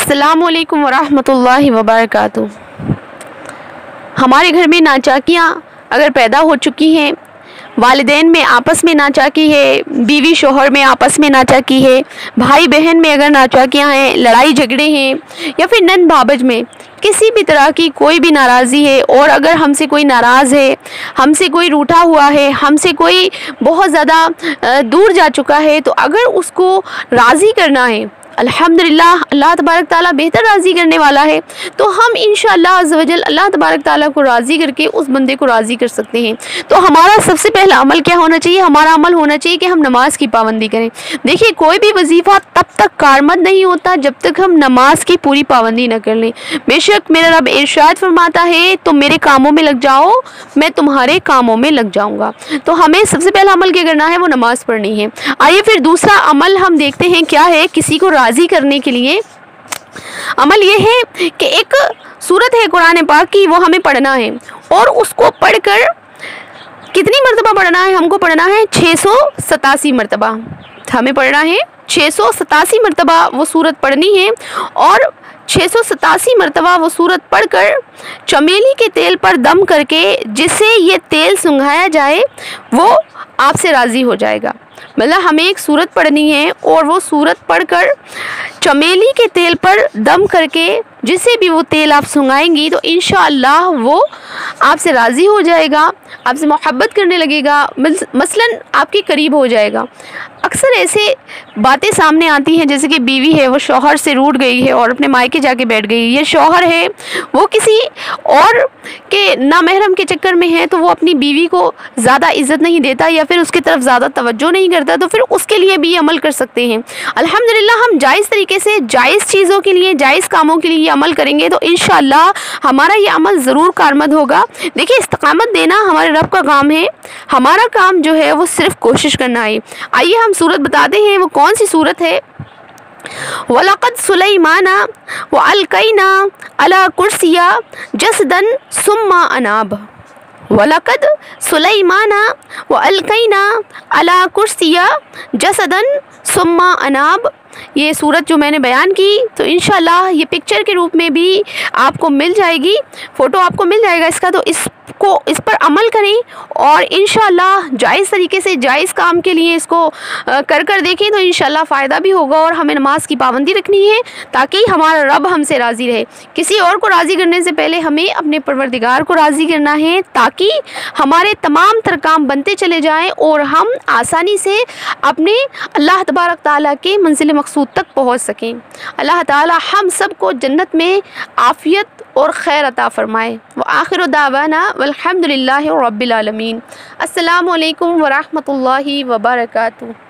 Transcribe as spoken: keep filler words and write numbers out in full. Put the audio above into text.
अस्सलामुअलैकुम वरहमतुल्लाहि वबरकातुहू। हमारे घर में नाचाकियाँ अगर पैदा हो चुकी हैं, वालिदैन में आपस में नाचाकी है, बीवी शोहर में आपस में नाचाकी है, भाई बहन में अगर नाचाकियाँ हैं, लड़ाई झगड़े हैं, या फिर नंद भाबज में किसी भी तरह की कोई भी नाराज़ी है, और अगर हमसे कोई नाराज़ है, हमसे कोई रूठा हुआ है, हमसे कोई बहुत ज़्यादा दूर जा चुका है, तो अगर उसको राज़ी करना है, अल्हम्दुलिल्लाह अल्लाह तबारक ताला बेहतर राज़ी करने वाला है, तो हम इंशाअल्लाह अज़्ज़ व जल अल्लाह तबारक ताला को राज़ी करके उस बंदे को राज़ी कर सकते हैं। तो हमारा सबसे पहला अमल क्या होना चाहिए? हमारा अमल होना चाहिए कि हम नमाज की पाबंदी करें। देखिए, कोई भी वजीफ़ा तब तक कारमद नहीं होता जब तक हम नमाज की पूरी पाबंदी न कर लें। बेशक मेरा रब इरशाद फरमाता है, तुम मेरे कामों में लग जाओ, मैं तुम्हारे कामों में लग जाऊँगा। तो हमें सबसे पहला अमल क्या करना है? वो नमाज़ पढ़नी है। आइए फिर दूसरा अमल हम देखते हैं क्या है। किसी को राज़ी करने के लिए अमल ये है कि एक सूरत है कुरान पाक की, वो हमें पढ़ना है, और उसको पढ़कर कितनी मरतबा पढ़ना है? हमको पढ़ना है छः सौ सतासी मरतबा। हमें पढ़ना है छः सौ सतासी मरतबा वो सूरत पढ़नी है, और छः सौ सतासी मरतबा वो सूरत पढ़कर चमेली के तेल पर दम करके जिससे ये तेल सुंघाया जाए वो आपसे राज़ी हो जाएगा। मतलब हमें एक सूरत पढ़नी है, और वो सूरत पढ़कर चमेली के तेल पर दम करके जिससे भी वो तेल आप सुंघाएंगी तो इंशाअल्लाह वो आपसे राज़ी हो जाएगा, आपसे मोहब्बत करने लगेगा, मसलन आपके करीब हो जाएगा। अक्सर ऐसे बातें सामने आती हैं, जैसे कि बीवी है वो शौहर से रूठ गई है और अपने मायके जाके बैठ गई, या शौहर है वो किसी और के नामहरम के चक्कर में है, तो वो अपनी बीवी को ज़्यादा इज़्ज़त नहीं देता या फिर उसकी तरफ ज़्यादा तवज्जो नहीं करता, तो फिर उसके लिए भी अमल कर सकते हैं। अल्हम्दुलिल्लाह हम जायज़ तरीके से जायज़ चीज़ों के लिए, जायज़ कामों के लिए अमल करेंगे तो इंशाअल्लाह हमारा ये अमल ज़रूर कारमद होगा। देखिए, इस्तकामत देना हमारे रब का काम है, हमारा काम जो है वो सिर्फ कोशिश करना है। आइए हम सूरत बताते हैं, वो कौन सी सूरत है। वलक़द सुलैमाना व अलकैना अला कुर्सिया जसदन सुम्मा अनाब। वलक़द सुलैमाना व अलकैना अला कुर्सिया जसदन सुम्मा अनाब। ये सूरत जो मैंने बयान की, तो इंशाअल्लाह ये पिक्चर के रूप में भी आपको मिल जाएगी, फ़ोटो आपको मिल जाएगा इसका, तो इसको इस पर अमल करें और इंशाअल्लाह जायज़ तरीके से जायज़ काम के लिए इसको कर कर देखें तो इंशाअल्लाह फ़ायदा भी होगा। और हमें नमाज की पाबंदी रखनी है ताकि हमारा रब हमसे राज़ी रहे। किसी और को राज़ी करने से पहले हमें अपने परवरदिगार को राज़ी करना है, ताकि हमारे तमाम तर काम बनते चले जाएँ और हम आसानी से अपने अल्लाह तबारक ताला के मंजिल मकसूद तक पहुँच सकें। अल्लाह ताला हम सब को जन्नत में आफ़ियत और खैर अता फ़रमाए। व आखिर दावाना वल्हम्दुलिल्लाहि रब्बिल आलमीन। अस्सलामु अलैकुम व रहमतुल्लाहि व बरकातुहू।